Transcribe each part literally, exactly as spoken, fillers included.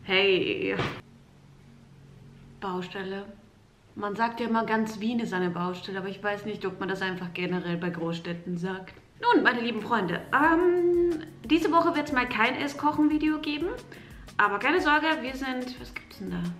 Hey. Baustelle. Man sagt ja immer, ganz Wien ist eine Baustelle, aber ich weiß nicht, ob man das einfach generell bei Großstädten sagt. Nun, meine lieben Freunde, ähm, diese Woche wird es mal kein Esskochen-Video geben. Aber keine Sorge, wir sind... Was gibt's denn da?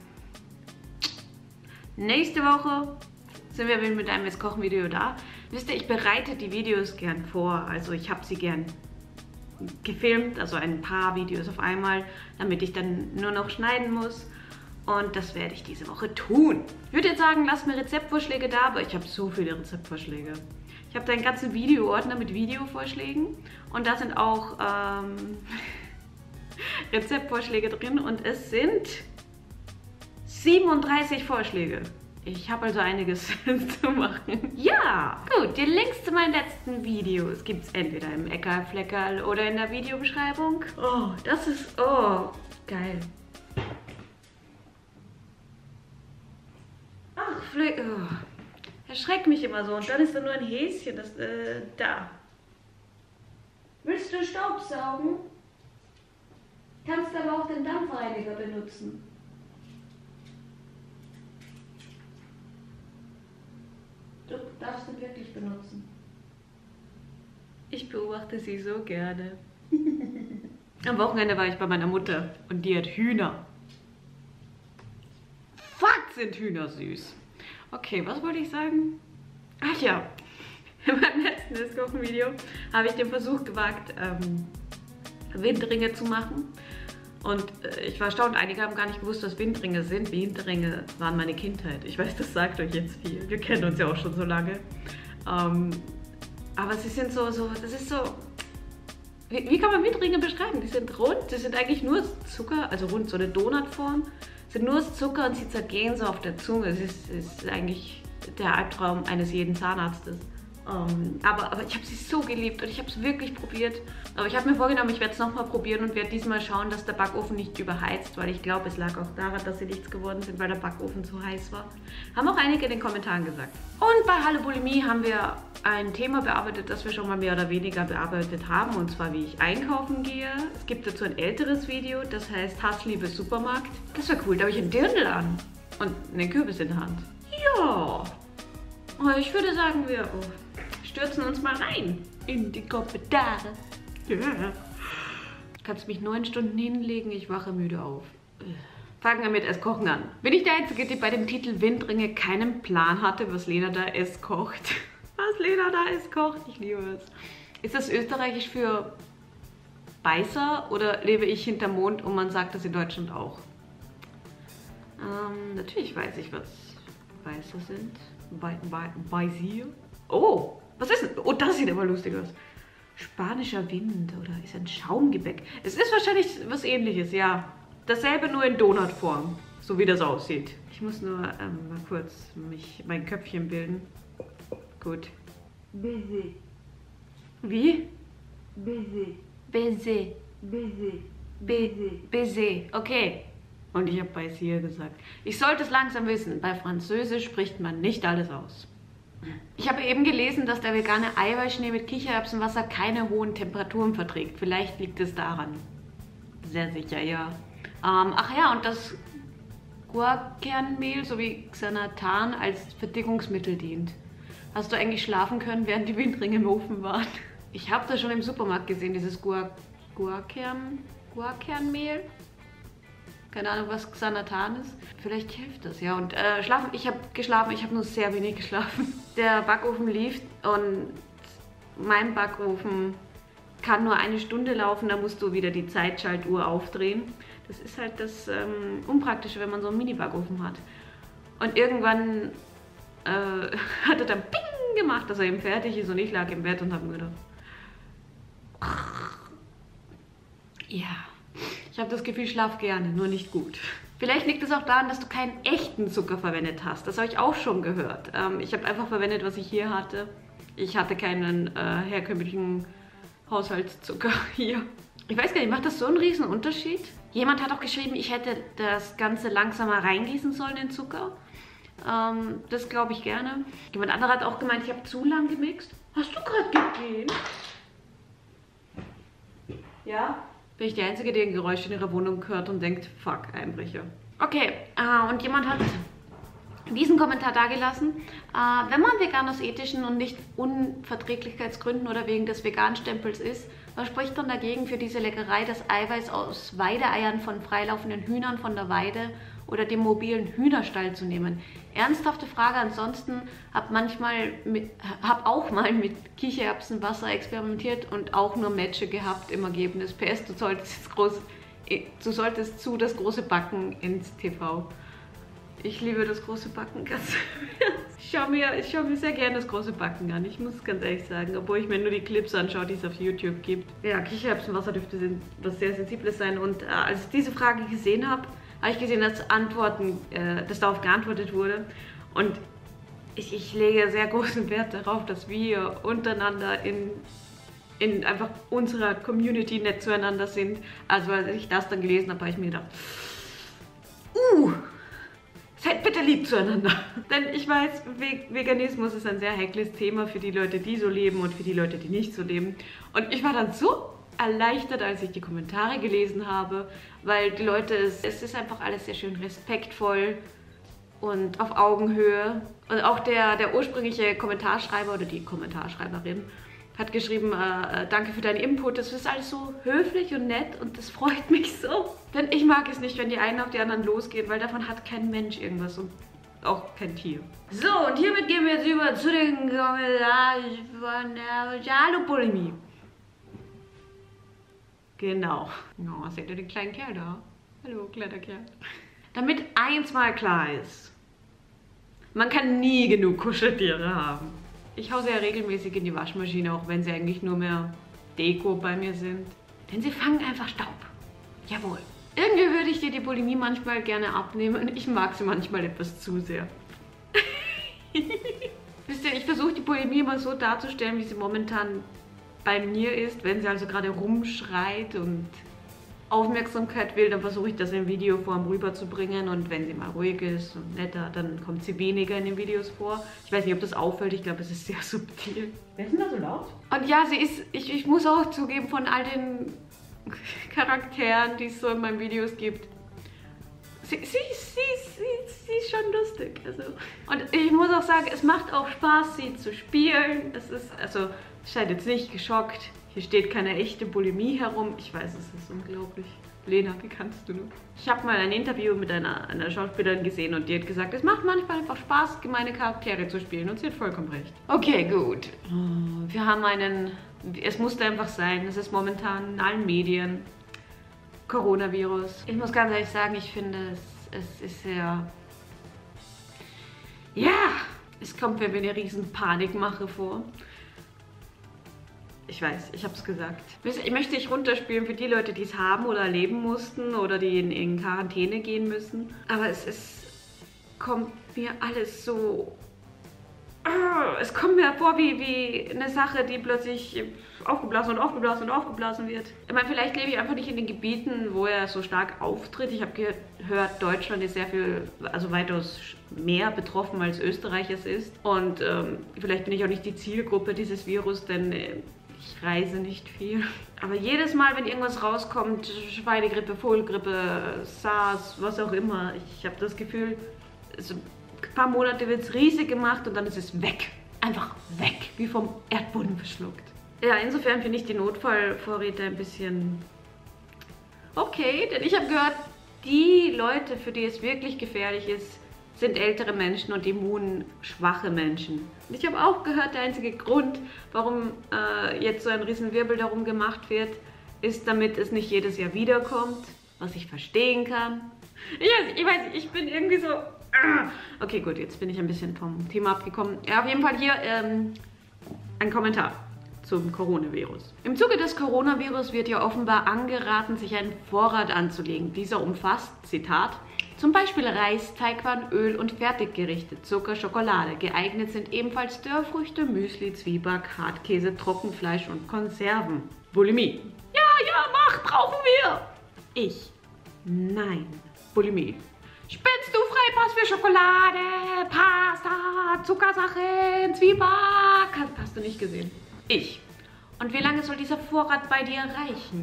Nächste Woche sind wir mit einem Esskochen-Video da. Wisst ihr, ich bereite die Videos gern vor. Also ich habe sie gern gefilmt, also ein paar Videos auf einmal, damit ich dann nur noch schneiden muss. Und das werde ich diese Woche tun. Ich würde jetzt sagen, lasst mir Rezeptvorschläge da, aber ich habe so viele Rezeptvorschläge. Ich habe da einen ganzen Videoordner mit Videovorschlägen und da sind auch ähm, Rezeptvorschläge drin und es sind siebenunddreißig Vorschläge. Ich habe also einiges zu machen. Ja, gut, die Links zu meinen letzten Videos gibt es entweder im Eckerl-Fleckerl oder in der Videobeschreibung. Oh, das ist, oh, geil. Ach, Fle oh. Erschreckt mich immer so und dann ist da nur ein Häschen, das, äh, da. Willst du Staubsaugen? Kannst aber auch den Dampfreiniger benutzen. Du darfst ihn wirklich benutzen. Ich beobachte sie so gerne. Am Wochenende war ich bei meiner Mutter und die hat Hühner. Fuck, sind Hühner süß. Okay, was wollte ich sagen? Ach ja, in meinem letzten Esskochen-Video habe ich den Versuch gewagt, ähm, Windringe zu machen. Und äh, ich war erstaunt, einige haben gar nicht gewusst, was Windringe sind. Windringe waren meine Kindheit. Ich weiß, das sagt euch jetzt viel. Wir kennen uns ja auch schon so lange. Ähm, aber sie sind so, so, das ist so... Wie, wie kann man Windringe beschreiben? Die sind rund, die sind eigentlich nur Zucker, also rund, so eine Donutform. Sind nur Zucker und sie zergehen so auf der Zunge. Es ist, ist eigentlich der Albtraum eines jeden Zahnarztes. Um, aber, aber ich habe sie so geliebt und ich habe es wirklich probiert. Aber ich habe mir vorgenommen, ich werde es nochmal probieren und werde diesmal schauen, dass der Backofen nicht überheizt, weil ich glaube, es lag auch daran, dass sie nichts geworden sind, weil der Backofen zu heiß war. Haben auch einige in den Kommentaren gesagt. Und bei Hallo Bulimie haben wir ein Thema bearbeitet, das wir schon mal mehr oder weniger bearbeitet haben, und zwar wie ich einkaufen gehe. Es gibt dazu ein älteres Video, das heißt Hassliebe Supermarkt. Das wäre cool, da habe ich einen Dirndl an und einen Kürbis in der Hand. Ja, ich würde sagen, wir... Oh. Stürzen uns mal rein in die Kommentare. Yeah. Kannst mich neun Stunden hinlegen, ich wache müde auf. Fangen wir mit Esskochen an. Bin ich der Einzige, die bei dem Titel Windringe keinen Plan hatte, was Lena da es kocht? Was Lena da es kocht? Ich liebe es. Ist das österreichisch für Beißer oder lebe ich hinterm Mond und man sagt das in Deutschland auch? Ähm, natürlich weiß ich, was Beißer sind. Bei, bei, Beißer. Oh! Was ist denn? Oh, das sieht aber lustig aus. Spanischer Wind oder ist ein Schaumgebäck. Es ist wahrscheinlich was Ähnliches, ja. Dasselbe nur in Donutform, so wie das aussieht. Ich muss nur ähm, mal kurz mich, mein Köpfchen bilden. Gut. Baiser. Wie? Baiser. Baiser. Baiser. Baiser. Baiser. Okay. Und ich habe Baiser gesagt. Ich sollte es langsam wissen. Bei Französisch spricht man nicht alles aus. Ich habe eben gelesen, dass der vegane Eiweißschnee mit Kichererbsenwasser keine hohen Temperaturen verträgt. Vielleicht liegt es daran. Sehr sicher, ja. Ähm, ach ja, und das Guarkernmehl sowie Xanathan als Verdickungsmittel dient. Hast du eigentlich schlafen können, während die Windringe im Ofen waren? Ich habe das schon im Supermarkt gesehen, dieses Guar Guarkern Guarkernmehl. Keine Ahnung, was Xanathan ist. Vielleicht hilft das, ja. Und äh, schlafen, ich habe geschlafen, ich habe nur sehr wenig geschlafen. Der Backofen lief und mein Backofen kann nur eine Stunde laufen, da musst du wieder die Zeitschaltuhr aufdrehen. Das ist halt das ähm, Unpraktische, wenn man so einen Mini-Backofen hat. Und irgendwann äh, hat er dann Ping gemacht, dass er eben fertig ist und ich lag im Bett und habe mir gedacht... Ja... Ich habe das Gefühl, ich schlafe gerne, nur nicht gut. Vielleicht liegt es auch daran, dass du keinen echten Zucker verwendet hast. Das habe ich auch schon gehört. Ähm, ich habe einfach verwendet, was ich hier hatte. Ich hatte keinen äh, herkömmlichen Haushaltszucker hier. Ich weiß gar nicht, macht das so einen riesen Unterschied? Jemand hat auch geschrieben, ich hätte das Ganze langsamer reingießen sollen in Zucker. Ähm, das glaube ich gerne. Jemand anderer hat auch gemeint, ich habe zu lang gemixt. Hast du gerade gegeben? Ja? Bin ich die Einzige, die ein Geräusch in ihrer Wohnung hört und denkt, fuck, Einbrecher. Okay, äh, und jemand hat diesen Kommentar dagelassen. Äh, wenn man vegan aus ethischen und nicht Unverträglichkeitsgründen oder wegen des Vegan-Stempels ist, was spricht dann dagegen, für diese Leckerei das Eiweiß aus Weideeiern von freilaufenden Hühnern von der Weide oder dem mobilen Hühnerstall zu nehmen? Ernsthafte Frage. Ansonsten habe manchmal mit, hab auch mal mit Kichererbsenwasser experimentiert und auch nur Matche gehabt im Ergebnis. P S, du solltest, groß, du solltest zu das große Backen ins T V. Ich liebe das große Backen ganz. Ich schaue mir, ich schau mir sehr gerne das große Backen an. Ich muss ganz ehrlich sagen, obwohl ich mir nur die Clips anschaue, die es auf YouTube gibt. Ja, Kichererbsenwasser dürfte was sehr Sensibles sein. Und äh, als ich diese Frage gesehen habe, habe ich gesehen, dass Antworten, äh, dass darauf geantwortet wurde. Und ich, ich lege sehr großen Wert darauf, dass wir untereinander in, in einfach unserer Community nett zueinander sind. Also als ich das dann gelesen habe, habe ich mir gedacht, uh, seid bitte lieb zueinander. Denn ich weiß, Veganismus ist ein sehr heikles Thema für die Leute, die so leben und für die Leute, die nicht so leben. Und ich war dann so erleichtert, als ich die Kommentare gelesen habe, weil die Leute, es, es ist einfach alles sehr schön respektvoll und auf Augenhöhe. Und auch der, der ursprüngliche Kommentarschreiber oder die Kommentarschreiberin hat geschrieben, äh, danke für deinen Input, das ist alles so höflich und nett und das freut mich so. Denn ich mag es nicht, wenn die einen auf die anderen losgehen, weil davon hat kein Mensch irgendwas und auch kein Tier. So, und hiermit gehen wir jetzt über zu den Kommentaren von der Jalo-Bulimie. Genau. Oh, seht ihr den kleinen Kerl da? Hallo, kleiner Kerl. Damit eins mal klar ist, man kann nie genug Kuscheltiere haben. Ich hau sie ja regelmäßig in die Waschmaschine, auch wenn sie eigentlich nur mehr Deko bei mir sind. Denn sie fangen einfach Staub. Jawohl. Irgendwie würde ich dir die Bulimie manchmal gerne abnehmen. Ich mag sie manchmal etwas zu sehr. Wisst ihr, ich versuche die Bulimie immer so darzustellen, wie sie momentan bei mir ist. Wenn sie also gerade rumschreit und Aufmerksamkeit will, dann versuche ich das in Videoform rüberzubringen. Und wenn sie mal ruhig ist und netter, dann kommt sie weniger in den Videos vor. Ich weiß nicht, ob das auffällt. Ich glaube, es ist sehr subtil. Wer ist denn da so laut? Und ja, sie ist, ich, ich muss auch zugeben, von all den Charakteren, die es so in meinen Videos gibt, sie, sie, sie, sie, sie ist schon lustig. Also. Und ich muss auch sagen, es macht auch Spaß, sie zu spielen. Es ist, also, ich seid jetzt nicht geschockt. Hier steht keine echte Bulimie herum. Ich weiß, es ist unglaublich. Lena, wie kannst du nur? Ich habe mal ein Interview mit einer, einer Schauspielerin gesehen und die hat gesagt, es macht manchmal einfach Spaß, gemeine Charaktere zu spielen. Und sie hat vollkommen recht. Okay, gut. Wir haben einen... Es musste einfach sein. Es ist momentan in allen Medien. Coronavirus. Ich muss ganz ehrlich sagen, ich finde, es, es ist sehr... Ja, es kommt mir wie eine riesen Panikmache vor. Ich weiß, ich habe es gesagt. Ich möchte nicht runterspielen für die Leute, die es haben oder erleben mussten oder die in, in Quarantäne gehen müssen. Aber es ist, kommt mir alles so... Es kommt mir vor wie, wie eine Sache, die plötzlich aufgeblasen und aufgeblasen und aufgeblasen wird. Ich meine, vielleicht lebe ich einfach nicht in den Gebieten, wo er so stark auftritt. Ich habe gehört, Deutschland ist sehr viel, also weitaus mehr betroffen, als Österreich es ist. Und ähm, vielleicht bin ich auch nicht die Zielgruppe dieses Virus, denn... Äh, Ich reise nicht viel. Aber jedes Mal, wenn irgendwas rauskommt, Schweinegrippe, Vogelgrippe, SARS, was auch immer, ich habe das Gefühl, so ein paar Monate wird es riesig gemacht und dann ist es weg. Einfach weg, wie vom Erdboden verschluckt. Ja, insofern finde ich die Notfallvorräte ein bisschen okay, denn ich habe gehört, die Leute, für die es wirklich gefährlich ist, sind ältere Menschen und immunschwache Menschen. Und ich habe auch gehört, der einzige Grund, warum äh, jetzt so ein Riesenwirbel darum gemacht wird, ist, damit es nicht jedes Jahr wiederkommt, was ich verstehen kann. Ich weiß, ich, weiß, ich bin irgendwie so... Okay, gut, jetzt bin ich ein bisschen vom Thema abgekommen. Ja, auf jeden Fall hier ähm, ein Kommentar zum Coronavirus. Im Zuge des Coronavirus wird ja offenbar angeraten, sich einen Vorrat anzulegen. Dieser umfasst, Zitat, zum Beispiel Reis, Teigwaren, Öl und Fertiggerichte, Zucker, Schokolade. Geeignet sind ebenfalls Dörrfrüchte, Müsli, Zwieback, Hartkäse, Trockenfleisch und Konserven. Bulimie. Ja, ja, mach, brauchen wir. Ich. Nein. Bulimie. Spinnst du Freipass für Schokolade, Pasta, Zuckersachen, Zwieback? Hast, hast du nicht gesehen. Ich. Und wie lange soll dieser Vorrat bei dir reichen?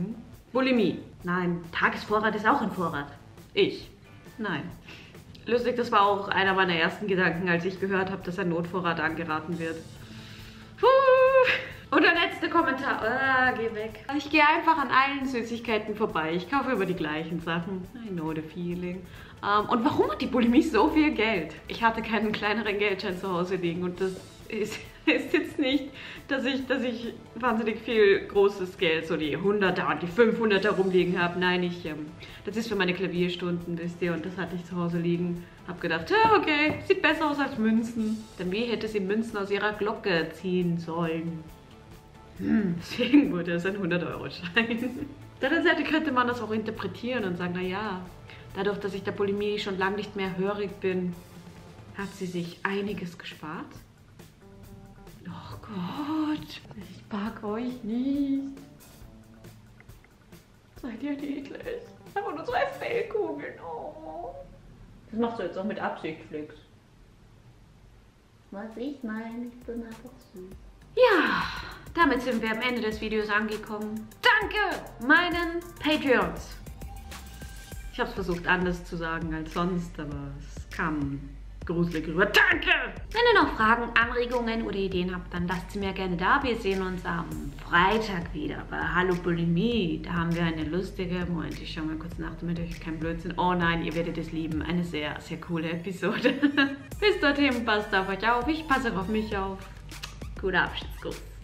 Bulimie. Nein. Tagesvorrat ist auch ein Vorrat. Ich. Nein. Lustig, das war auch einer meiner ersten Gedanken, als ich gehört habe, dass ein Notvorrat angeraten wird. Puh. Und der letzte Kommentar. Ah, geh weg. Ich gehe einfach an allen Süßigkeiten vorbei. Ich kaufe immer die gleichen Sachen. I know the feeling. Um, und warum hat die Bulimie so viel Geld? Ich hatte keinen kleineren Geldschein zu Hause liegen und das ist, ist jetzt nicht, dass ich, dass ich wahnsinnig viel großes Geld, so die hunderter und die fünfhunderter rumliegen habe. Nein, ich, ähm, das ist für meine Klavierstunden, wisst ihr, und das hatte ich zu Hause liegen. Hab gedacht, ja, okay, sieht besser aus als Münzen. Denn wie hätte sie Münzen aus ihrer Glocke ziehen sollen? Hm, deswegen wurde es ein hundert-Euro-Schein. Auf der anderen Seite könnte man das auch interpretieren und sagen, naja, dadurch, dass ich der Bulimie schon lange nicht mehr hörig bin, hat sie sich einiges gespart. Oh Gott, ich mag euch nicht. Seid ihr niedlich? Aber nur zwei Fellkugeln. Oh. Das machst du jetzt auch mit Absicht, Flix. Was ich meine, ich bin einfach süß. Ja, damit sind wir am Ende des Videos angekommen. Danke meinen Patreons. Ich habe es versucht anders zu sagen als sonst, aber es kam gruselig rüber. Danke! Wenn ihr noch Fragen, Anregungen oder Ideen habt, dann lasst sie mir gerne da. Wir sehen uns am Freitag wieder bei Hallo Bulimie. Da haben wir eine lustige, Moment, ich schaue mal kurz nach, damit euch kein Blödsinn. Oh nein, ihr werdet es lieben. Eine sehr, sehr coole Episode. Bis dorthin, passt auf euch auf. Ich passe auf mich auf. Guter Abschiedskuss.